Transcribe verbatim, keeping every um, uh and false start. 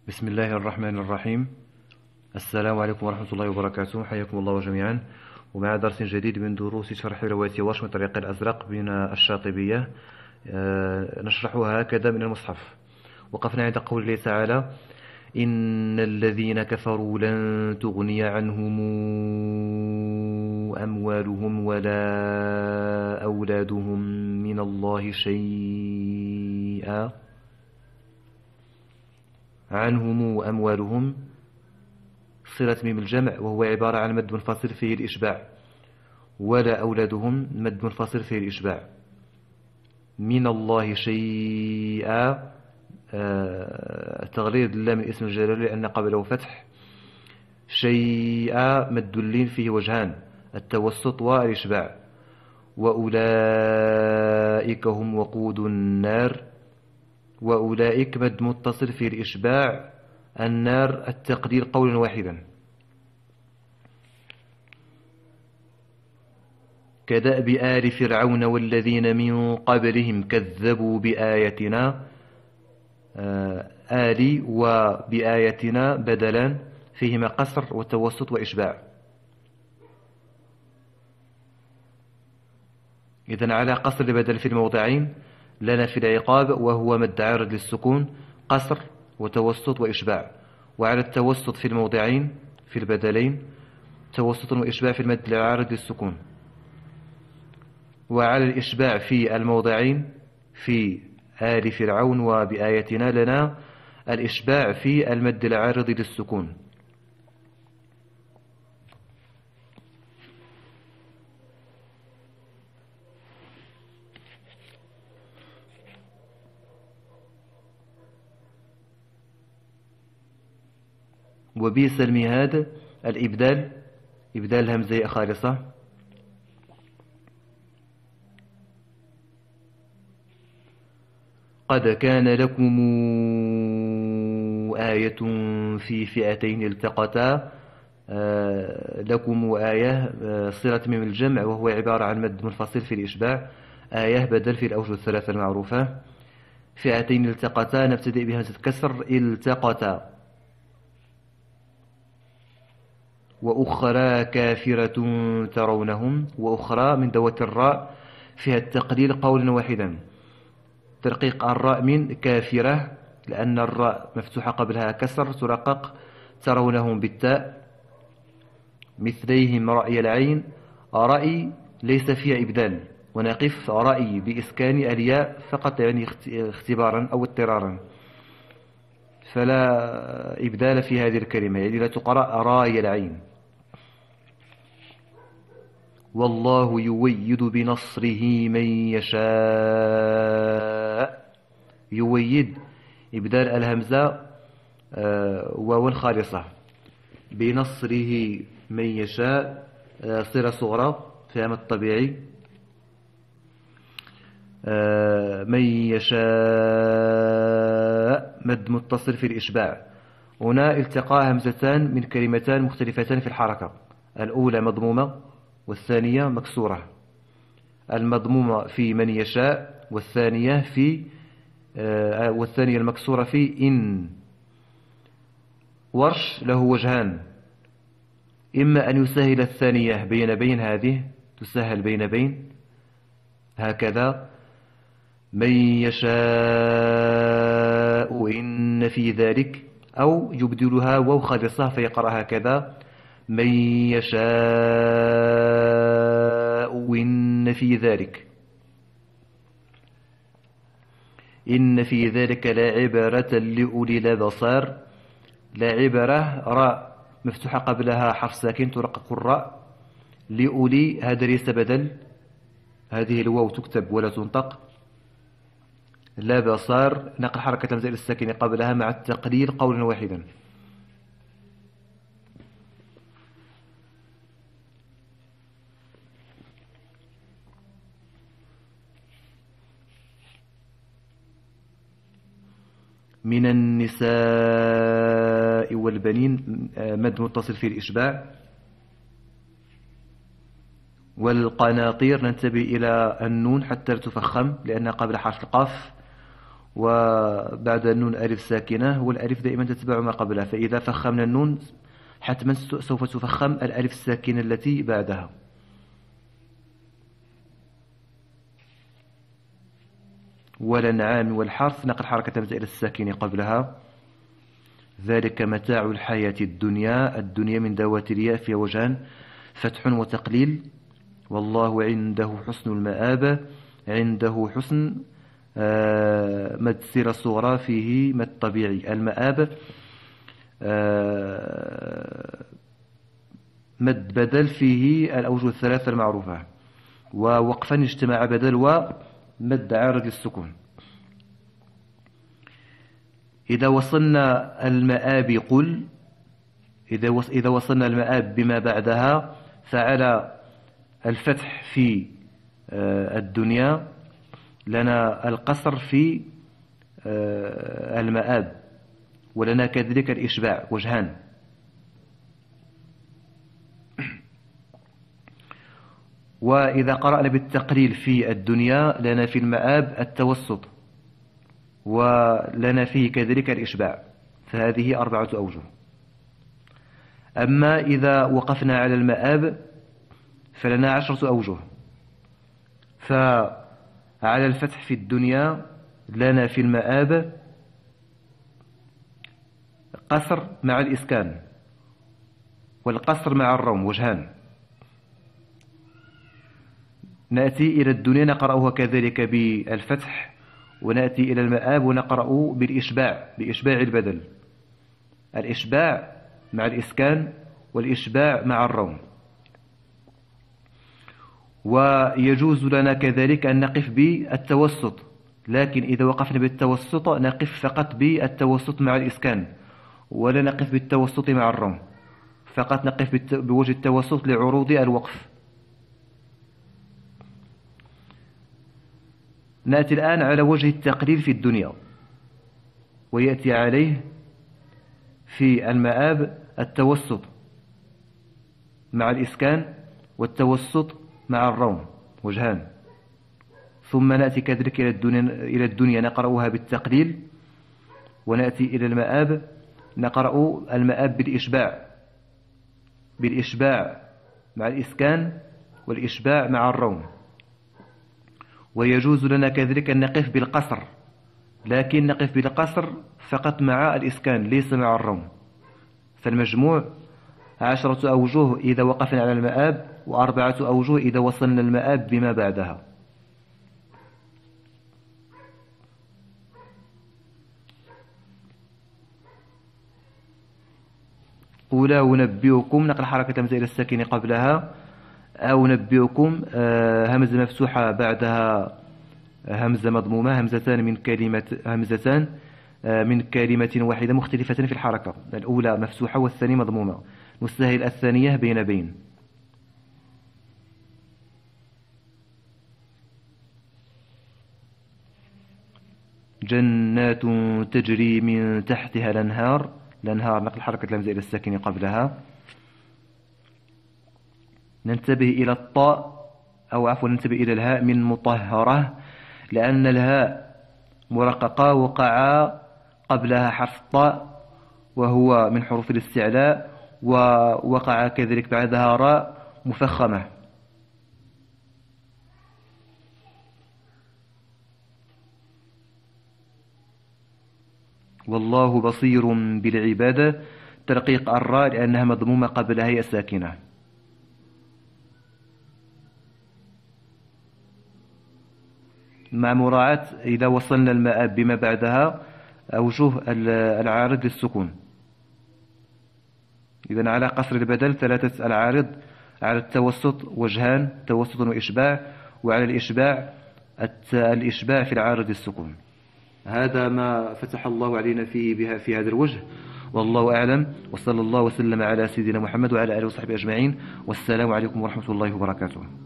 بسم الله الرحمن الرحيم. السلام عليكم ورحمة الله وبركاته، حياكم الله جميعا ومع درس جديد من دروس شرح رواية ورش من طريق الأزرق من الشاطبية. آه، نشرحها هكذا من المصحف. وقفنا عند قول الله تعالى: إن الذين كفروا لن تغني عنهم أموالهم ولا أولادهم من الله شيئا. عنهم أموالهم صلة ميم الجمع، وهو عبارة عن مد منفصل فيه الإشباع، ولا أولادهم مد منفصل فيه الإشباع. من الله شيئا آه تغليظ اللام من اسم الجلالة لأن قبله فتح. شيئا مد اللين فيه وجهان: التوسط والإشباع. وأولئك هم وقود النار، وأولئك مد متصل في الإشباع. النار التقدير قولا واحدا. كدأب آل فرعون والذين من قبلهم كذبوا بآياتنا. آل وبآياتنا بدلان فيهما قصر وتوسط وإشباع. إذن على قصر البدل في الموضعين لنا في العقاب، وهو مد عارض للسكون، قصر وتوسط وإشباع. وعلى التوسط في الموضعين في البدلين توسط وإشباع في المد العارض للسكون. وعلى الإشباع في الموضعين في آل فرعون وبآياتنا لنا الإشباع في المد العارض للسكون. وبئس المهاد الإبدال، إبدال همزة خالصة. قد كان لكم آية في فئتين التقتا. آه لكم آية آه صلة ميم الجمع، وهو عبارة عن مد منفصل في الإشباع. آية بدل في الأوجه الثلاثة المعروفة. فئتين التقتا نبتدئ بهمزة كسر التقتا. وأخرى كافرة ترونهم، وأخرى من ذوات الراء فيها التقليل قولا واحدا. ترقيق الراء من كافرة لأن الراء مفتوحة قبلها كسر، ترقق. ترونهم بالتاء. مثليهم رأي العين. رأي ليس فيها إبدال، ونقف رأي بإسكان الياء فقط، يعني اختبارا أو اضطرارا، فلا إبدال في هذه الكلمة، يعني لا تقرأ راي العين. والله يويد بنصره من يشاء. يويد إبدال الهمزة واو خالصة. بنصره من يشاء صلة صغرى فهم الطبيعي. من يشاء مد متصل في الإشباع. هنا التقى همزتان من كلمتان مختلفتان في الحركة، الأولى مضمومة والثانية مكسورة. المضمومة في من يشاء، والثانية في آه والثانية المكسورة في إن. ورش له وجهان: إما أن يسهل الثانية بين بين، هذه تسهل بين بين هكذا: من يشاء إن في ذلك، أو يبدلها واو خالصة فيقرأ هكذا: من يشاء إن في ذلك. إن في ذلك لعبرة لأولي الأبصار. لعبرة راء مفتوحة قبلها حرف ساكن ترقق الراء. لأولي هذا ليس بدل، هذه الواو تكتب ولا تنطق. لا بصار نقل حركة الهمزة الساكنة قبلها مع التقليل قولا واحدا. من النساء والبنين مد متصل في الإشباع. والقناطير ننتبه إلى النون حتى لا تفخم لأنها قبل حرف القاف. وبعد النون ألف ساكنة، والألف دائما تتبع ما قبلها، فإذا فخمنا النون حتما سوف تفخم الألف الساكنة التي بعدها. والأنعام والحرث نقل حركة همزة إلى الساكن قبلها. ذلك متاع الحياة الدنيا، الدنيا من ذوات الياء فيها وجهان، فتح وتقليل. والله عنده حسن المآب، عنده حسن آه مد سيرة صغرى فيه مد طبيعي. المآب آه مد بدل فيه الأوجه الثلاثة المعروفة، ووقفا اجتماع بدل ومد عارض السكون. إذا وصلنا المآب قل، إذا إذا وصلنا المآب بما بعدها فعلى الفتح في الدنيا لنا القصر في المآب، ولنا كذلك الإشباع وجهان. وإذا قرأنا بالتقليل في الدنيا لنا في المآب التوسط، ولنا فيه كذلك الإشباع، فهذه أربعة أوجه. أما إذا وقفنا على المآب فلنا عشرة أوجه. فعلى الفتح في الدنيا لنا في المآب قصر مع الإسكان، والقصر مع الروم وجهان. نأتي إلى الدنيا نقرأها كذلك بالفتح، ونأتي إلى المآب ونقرأ بالإشباع، بإشباع البدل، الإشباع مع الإسكان والإشباع مع الروم. ويجوز لنا كذلك أن نقف بالتوسط، لكن إذا وقفنا بالتوسط نقف فقط بالتوسط مع الإسكان، ولا نقف بالتوسط مع الروم، فقط نقف بوجه التوسط لعروض الوقف. نأتي الآن على وجه التقليل في الدنيا، ويأتي عليه في المآب التوسط مع الإسكان والتوسط مع الروم وجهان. ثم نأتي كذلك إلى الدنيا, إلى الدنيا نقرأها بالتقليل، ونأتي إلى المآب نقرأ المآب بالإشباع، بالإشباع مع الإسكان والإشباع مع الروم. ويجوز لنا كذلك أن نقف بالقصر، لكن نقف بالقصر فقط مع الإسكان ليس مع الروم. فالمجموع عشرة أوجه إذا وقفنا على المآب، وأربعة أوجه إذا وصلنا المآب بما بعدها. قل أنبئكم نقل حركة همزة إلى الساكن قبلها، أو نبئكم همزة مفتوحة بعدها همزة مضمومة، همزتان من كلمة همزتان من كلمة واحدة مختلفتان في الحركة، الأولى مفتوحة والثانية مضمومة، نسهل الثانية بين بين. جنات تجري من تحتها الأنهار، الأنهار نقل حركة الهمزة إلى الساكن قبلها. ننتبه إلى الطاء، أو عفوا ننتبه إلى الهاء من مطهرة، لأن الهاء مرققة وقع قبلها حرف الطاء وهو من حروف الاستعلاء، ووقع كذلك بعدها راء مفخمة. والله بصير بالعبادة، ترقيق الراء لأنها مضمومة قبلها هي ساكنة. مع مراعاة إذا وصلنا المآب بما بعدها أوجه العارض للسكون. إذن على قصر البدل ثلاثة العارض، على التوسط وجهان، توسط وإشباع، وعلى الإشباع الإشباع في العارض للسكون. هذا ما فتح الله علينا فيه بها في هذا الوجه، والله أعلم، وصلى الله وسلم على سيدنا محمد وعلى آله وصحبه أجمعين، والسلام عليكم ورحمة الله وبركاته.